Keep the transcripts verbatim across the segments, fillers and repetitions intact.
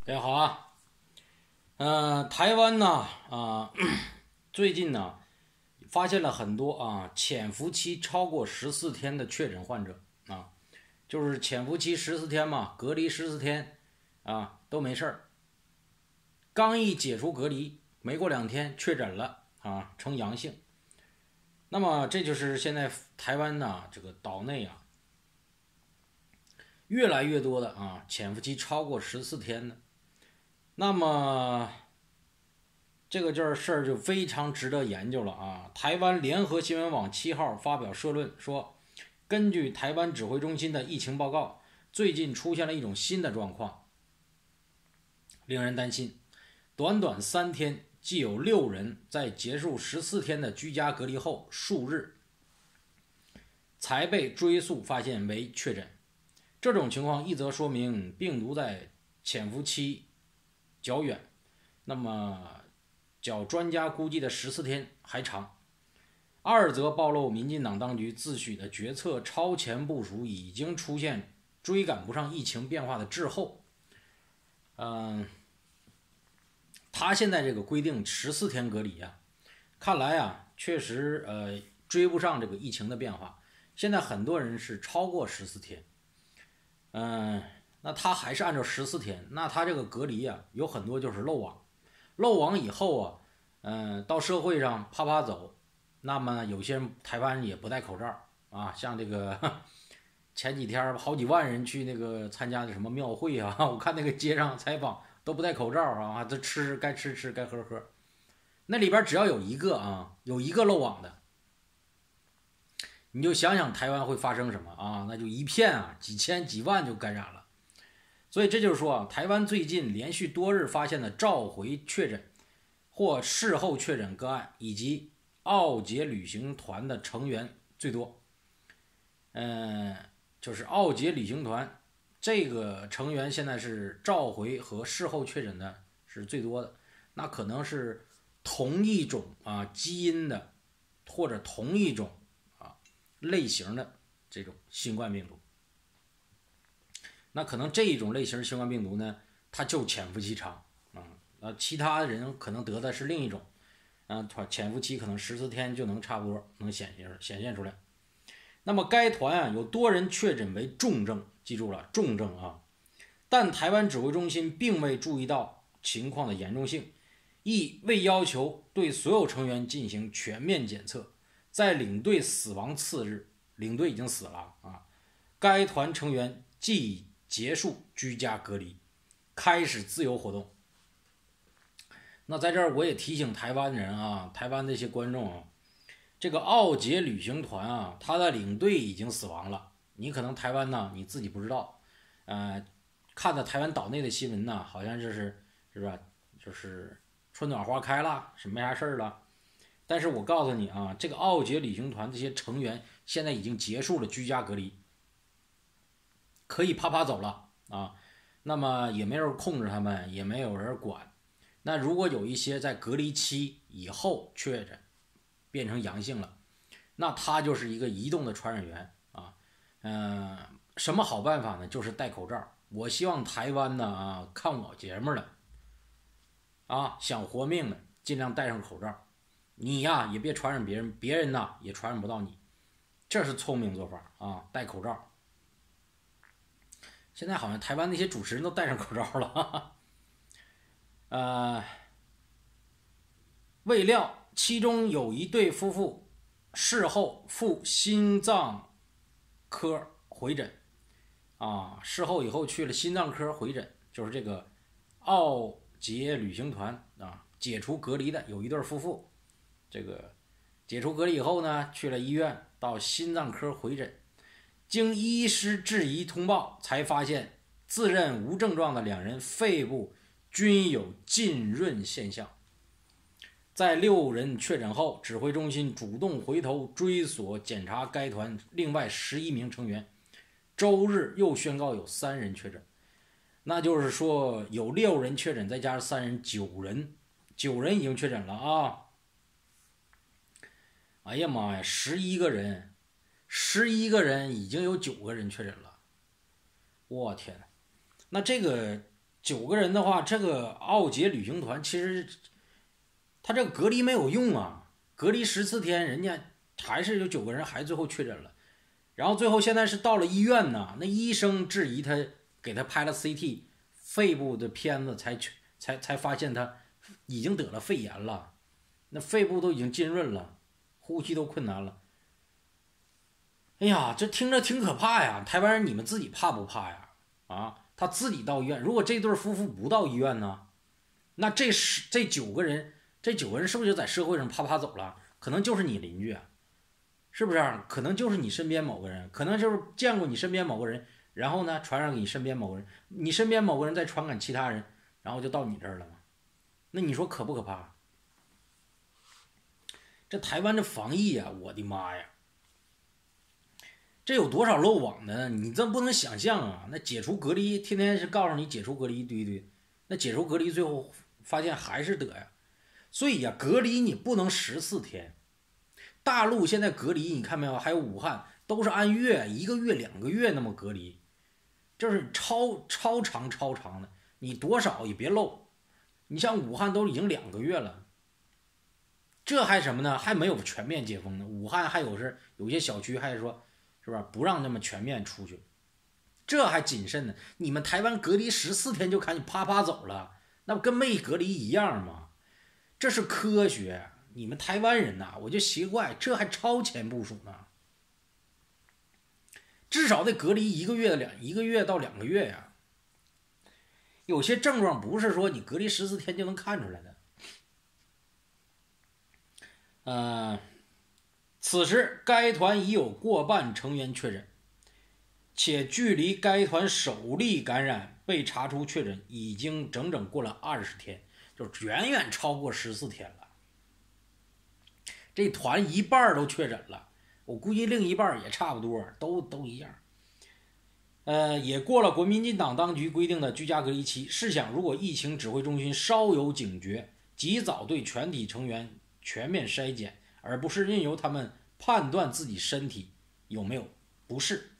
大家好啊。呃，台湾呢，啊、最近呢发现了很多啊潜伏期超过十四天的确诊患者啊，就是潜伏期十四天嘛，隔离十四天啊都没事儿，刚一解除隔离，没过两天确诊了啊，呈阳性。那么这就是现在台湾呢这个岛内啊越来越多的啊潜伏期超过十四天的。那么这个这事儿就非常值得研究了啊！台湾联合新闻网七号发表社论说，根据台湾指挥中心的疫情报告，最近出现了一种新的状况，令人担心。短短三天，既有六人在结束十四天的居家隔离后数日，才被追溯发现为确诊。这种情况一则说明病毒在潜伏期较远，那么较专家估计的十四天还长。二则暴露民进党当局自诩的决策超前部署已经出现追赶不上疫情变化的滞后。嗯，他现在这个规定十四天隔离啊，看来啊确实呃追不上这个疫情的变化。现在很多人是超过十四天，嗯，那他还是按照十四天，那他这个隔离啊有很多就是漏网，漏网以后啊，嗯，到社会上啪啪走。那么有些人台湾也不戴口罩啊，像这个前几天好几万人去那个参加的什么庙会啊，我看那个街上采访都不戴口罩啊，这吃该吃吃该喝喝，那里边只要有一个啊，有一个漏网的，你就想想台湾会发生什么啊？那就一片啊，几千几万就感染了。所以这就是说啊，台湾最近连续多日发现的召回确诊或事后确诊个案，以及奥捷旅行团的成员最多。嗯，就是奥捷旅行团这个成员现在是召回和事后确诊的是最多的，那可能是同一种啊基因的或者同一种啊类型的这种新冠病毒。那可能这一种类型新冠病毒呢，它就潜伏期长啊，呃，其他人可能得的是另一种，啊，潜伏期可能十四天就能差不多能显现显现出来。那么该团啊有多人确诊为重症，记住了重症啊，但台湾指挥中心并未注意到情况的严重性，亦未要求对所有成员进行全面检测。在领队死亡次日，领队已经死了啊，该团成员即结束居家隔离，开始自由活动。那在这儿我也提醒台湾人啊，台湾那些观众啊，这个奥捷旅行团啊，他的领队已经死亡了。你可能台湾呢你自己不知道，呃，看的台湾岛内的新闻呢，好像就是是吧，就是春暖花开了，是没啥事儿了。但是我告诉你啊，这个奥捷旅行团这些成员现在已经结束了居家隔离，可以啪啪走了啊。那么也没人控制他们，也没有人管。那如果有一些在隔离期以后确诊变成阳性了，那他就是一个移动的传染源啊。嗯、呃，什么好办法呢？就是戴口罩。我希望台湾呢啊，看我节目的啊，想活命的尽量戴上口罩。你呀也别传染别人，别人呢也传染不到你，这是聪明做法啊。戴口罩。现在好像台湾那些主持人都戴上口罩了，哈哈。呃，未料其中有一对夫妇事后赴心脏科回诊啊，事后以后去了心脏科回诊，就是这个奥捷旅行团啊，解除隔离的有一对夫妇，这个解除隔离以后呢，去了医院到心脏科回诊，经医师质疑通报，才发现自认无症状的两人肺部均有浸润现象。在六人确诊后，指挥中心主动回头追索检查该团另外十一名成员，周日又宣告有三人确诊，那就是说有六人确诊，再加上三人，九人，九人已经确诊了啊！哎呀妈呀，十一个人，十一个人已经有九个人确诊了，我天！那这个九个人的话，这个奥捷旅行团其实他这个隔离没有用啊，隔离十四天，人家还是有九个人还最后确诊了，然后最后现在是到了医院呢，那医生质疑他，给他拍了 C T 肺部的片子才才才发现他已经得了肺炎了，那肺部都已经浸润了，呼吸都困难了。哎呀，这听着挺可怕呀！台湾人，你们自己怕不怕呀？啊，他自己到医院，如果这对夫妇不到医院呢，那这十这九个人，这九个人是不是就在社会上啪啪走了？可能就是你邻居啊，是不是？可能就是你身边某个人，可能就是见过你身边某个人，然后呢传染给你身边某个人，你身边某个人再传染其他人，然后就到你这儿了嘛？那你说可不可怕？这台湾的防疫啊，我的妈呀！这有多少漏网的？你这不能想象啊！那解除隔离，天天是告诉你解除隔离一堆堆，那解除隔离最后发现还是得呀。所以呀，隔离你不能十四天。大陆现在隔离，你看没有？还有武汉都是按月，一个月、两个月那么隔离，这是超超长超长的。你多少也别漏。你像武汉都已经两个月了，这还什么呢？还没有全面解封呢。武汉还有是有些小区还说。是吧？不让那么全面出去，这还谨慎呢。你们台湾隔离十四天就看你啪啪走了，那不跟没隔离一样吗？这是科学。你们台湾人呐、啊，我就奇怪，这还超前部署呢。至少得隔离一个月两一个月到两个月呀。有些症状不是说你隔离十四天就能看出来的。呃。此时，该团已有过半成员确诊，且距离该团首例感染被查出确诊已经整整过了二十天，就远远超过十四天了。这团一半都确诊了，我估计另一半也差不多，都都一样。呃，也过了国民进党当局规定的居家隔离期。试想，如果疫情指挥中心稍有警觉，及早对全体成员全面筛检，而不是任由他们判断自己身体有没有不适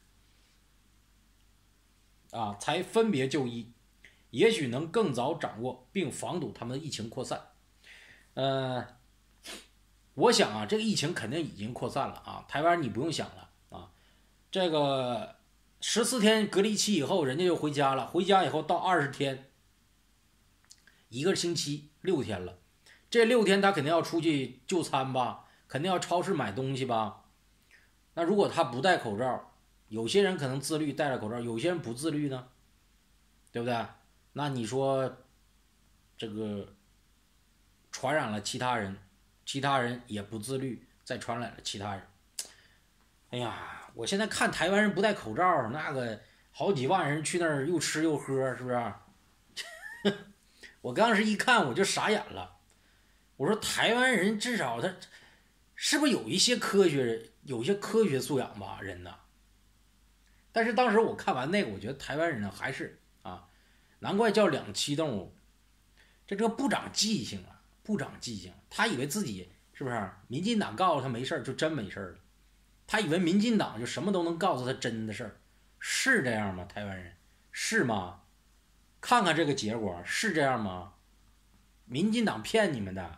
啊，才分别就医，也许能更早掌握并防堵他们的疫情扩散。呃，我想啊，这个疫情肯定已经扩散了啊，台湾你不用想了啊，这个十四天隔离期以后，人家就回家了，回家以后到二十天，一个星期六天了。这六天他肯定要出去就餐吧，肯定要超市买东西吧。那如果他不戴口罩，有些人可能自律戴着口罩，有些人不自律呢，对不对？那你说这个传染了其他人，其他人也不自律，再传染了其他人。哎呀，我现在看台湾人不戴口罩，那个好几万人去那儿又吃又喝，是不是？我当时一看我就傻眼了。我说台湾人至少他是不是有一些科学有一些科学素养吧人呢？但是当时我看完那个，我觉得台湾人呢还是啊，难怪叫两栖动物，这这不长记性啊，不长记性。他以为自己是不是民进党告诉他没事就真没事了，他以为民进党就什么都能告诉他真的事儿，是这样吗？台湾人是吗？看看这个结果是这样吗？民进党骗你们的。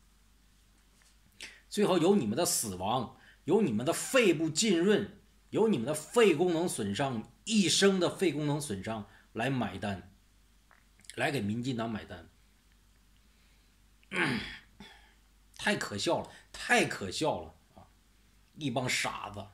最后有你们的死亡，有你们的肺部浸润，有你们的肺功能损伤，一生的肺功能损伤来买单，来给民进党买单，嗯、太可笑了，太可笑了啊！一帮傻子。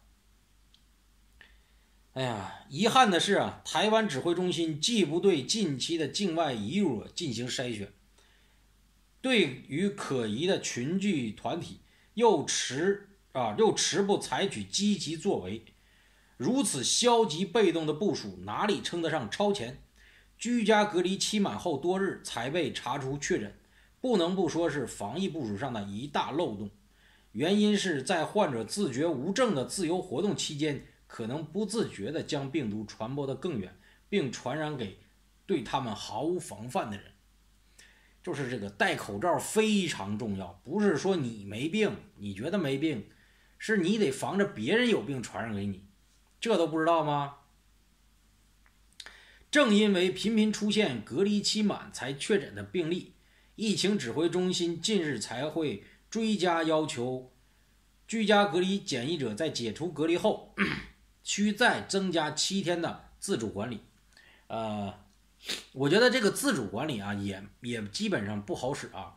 哎呀，遗憾的是啊，台湾指挥中心既不对近期的境外移入进行筛选，对于可疑的群聚团体又迟啊又迟不采取积极作为，如此消极被动的部署，哪里称得上超前？居家隔离期满后多日才被查出确诊，不能不说是防疫部署上的一大漏洞。原因是在患者自觉无症的自由活动期间，可能不自觉地将病毒传播得更远，并传染给对他们毫无防范的人。就是这个戴口罩非常重要，不是说你没病，你觉得没病，是你得防着别人有病传染给你，这都不知道吗？ 正因为频频出现隔离期满才确诊的病例，疫情指挥中心近日才会追加要求，居家隔离检疫者在解除隔离后，需再增加七天的自主管理。呃，我觉得这个自主管理啊，也也基本上不好使啊。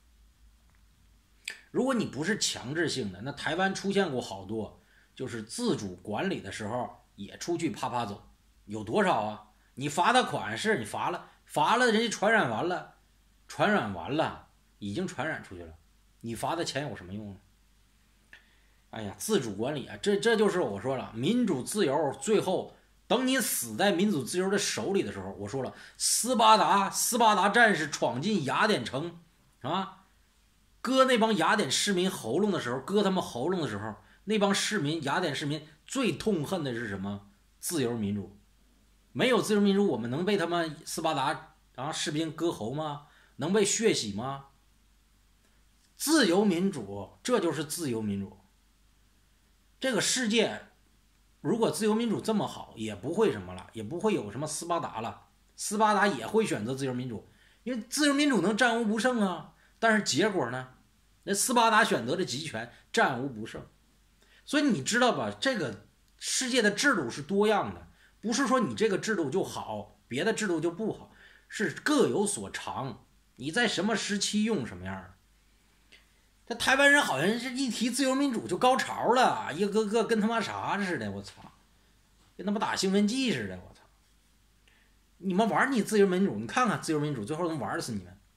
如果你不是强制性的，那台湾出现过好多，就是自主管理的时候也出去啪啪走，有多少啊？你罚的款是你罚了，罚了人家传染完了，传染完了，已经传染出去了，你罚的钱有什么用呢？哎呀，自主管理啊，这这就是我说了，民主自由，最后等你死在民主自由的手里的时候，我说了，斯巴达斯巴达战士闯进雅典城啊，割那帮雅典市民喉咙的时候，割他们喉咙的时候，那帮市民雅典市民最痛恨的是什么？自由民主。没有自由民主，我们能被他们斯巴达啊士兵割喉吗？能被血洗吗？自由民主，这就是自由民主。这个世界如果自由民主这么好，也不会什么了，也不会有什么斯巴达了。斯巴达也会选择自由民主，因为自由民主能战无不胜啊。但是结果呢？那斯巴达选择的集权，战无不胜。所以你知道吧？这个世界的制度是多样的。不是说你这个制度就好，别的制度就不好，是各有所长。你在什么时期用什么样的？这台湾人好像是一提自由民主就高潮了，一个个跟他妈啥似的，我操，跟他妈打兴奋剂似的，我操！你们玩你自由民主，你看看自由民主最后能玩死你们。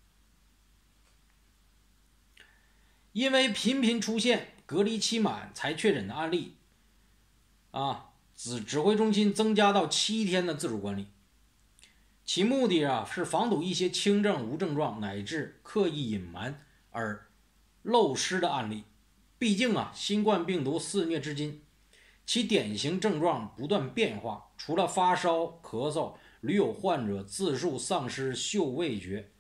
因为频频出现隔离期满才确诊的案例，啊。指指挥中心增加到七天的自主管理，其目的啊是防堵一些轻症、无症状乃至刻意隐瞒而漏失的案例。毕竟啊，新冠病毒肆虐至今，其典型症状不断变化，除了发烧、咳嗽，屡有患者自述丧失嗅味觉，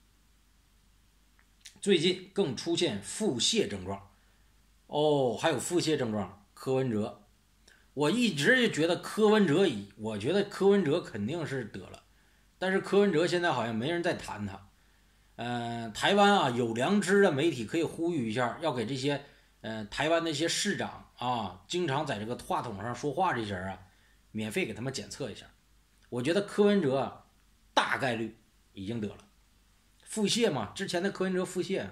最近更出现腹泻症状。哦，还有腹泻症状，柯文哲。我一直就觉得柯文哲，我觉得柯文哲肯定是得了，但是柯文哲现在好像没人在谈他。呃，台湾啊，有良知的媒体可以呼吁一下，要给这些呃台湾那些市长啊，经常在这个话筒上说话这些人啊，免费给他们检测一下。我觉得柯文哲大概率已经得了腹泻嘛，之前的柯文哲腹泻。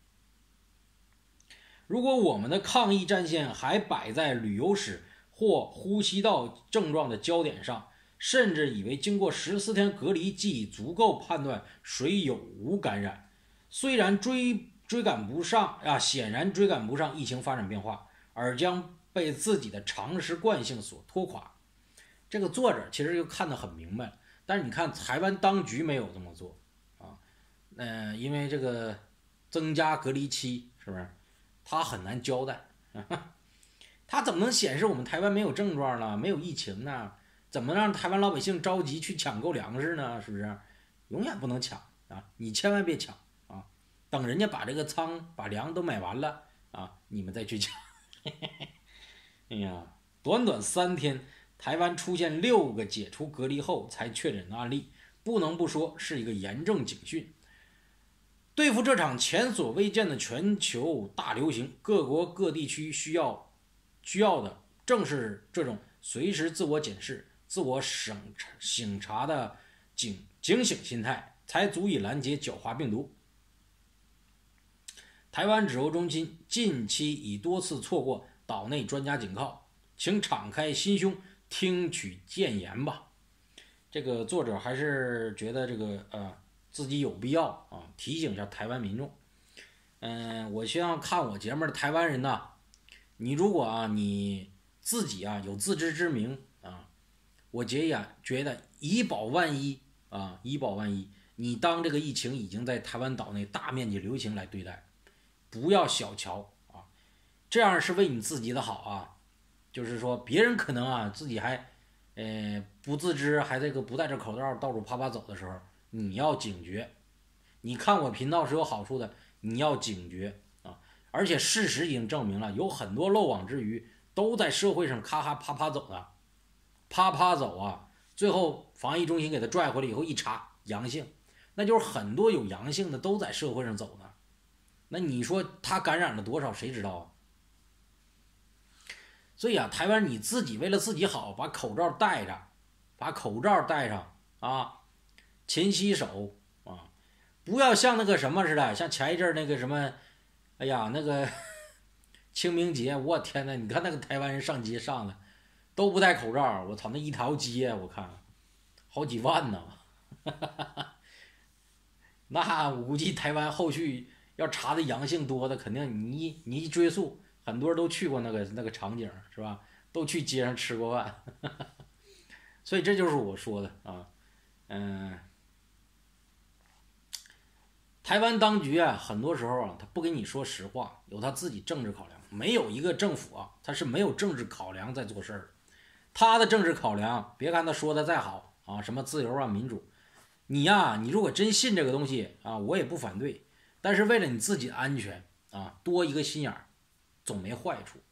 如果我们的抗疫战线还摆在旅游史或呼吸道症状的焦点上，甚至以为经过十四天隔离即足够判断谁有无感染。虽然追追赶不上啊，显然追赶不上疫情发展变化，而将被自己的常识惯性所拖垮。这个作者其实就看得很明白了，但是你看台湾当局没有这么做啊，呃，因为这个增加隔离期，是不是？他很难交代。呵呵，他怎么能显示我们台湾没有症状呢？没有疫情呢？怎么让台湾老百姓着急去抢购粮食呢？是不是？永远不能抢啊！你千万别抢啊！等人家把这个仓、把粮都买完了啊，你们再去抢。哎呀，短短三天，台湾出现六个解除隔离后才确诊的案例，不能不说是一个严正警讯。对付这场前所未见的全球大流行，各国各地区需要需要的正是这种随时自我检视、自我审省察的警警醒心态，才足以拦截狡猾病毒。台湾指挥中心近期已多次错过岛内专家警告，请敞开心胸，听取谏言吧。这个作者还是觉得这个呃。自己有必要啊提醒一下台湾民众。嗯、呃，我希望看我节目的台湾人呐，你如果啊你自己啊有自知之明啊，我觉得觉得以保万一啊，以保万一，你当这个疫情已经在台湾岛内大面积流行来对待，不要小瞧啊，这样是为你自己的好啊。就是说别人可能啊自己还呃不自知，还这个不戴着口罩到处啪啪走的时候，你要警觉。你看我频道是有好处的，你要警觉啊！而且事实已经证明了，有很多漏网之鱼都在社会上咔咔啪啪走的，啪啪走啊， 最后防疫中心给他拽回来以后一查阳性，那就是很多有阳性的都在社会上走呢。那你说他感染了多少，谁知道啊？所以啊，台湾你自己为了自己好，把口罩戴着，把口罩戴上啊，勤洗手啊，不要像那个什么似的，像前一阵那个什么，哎呀，那个清明节，我天呐，你看那个台湾人上街上的都不戴口罩，我操，那一条街我看好几万呢。那我估计台湾后续要查的阳性多的，肯定你一你一追溯，很多人都去过那个那个场景，是吧？都去街上吃过饭。所以这就是我说的啊，嗯、呃，台湾当局啊，很多时候啊，他不跟你说实话，有他自己政治考量。没有一个政府啊，他是没有政治考量在做事儿的。他的政治考量，别看他说的再好啊，什么自由啊、民主，你呀、啊，你如果真信这个东西啊，我也不反对。但是为了你自己的安全啊，多一个心眼儿，总没坏处。